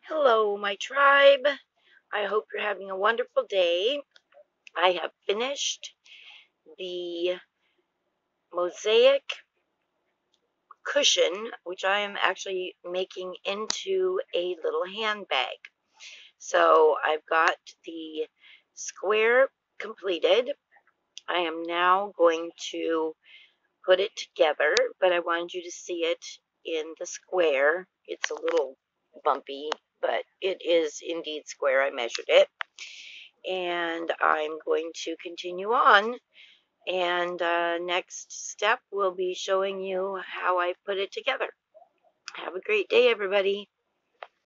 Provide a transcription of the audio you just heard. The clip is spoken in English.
Hello, my tribe. I hope you're having a wonderful day. I have finished the mosaic cushion, which I am actually making into a little handbag. So I've got the square completed. I am now going to put it together, but I wanted you to see it in the square. It's a little bumpy, but it is indeed square. I measured it. And I'm going to continue on. And next step will be showing you how I put it together. Have a great day, everybody.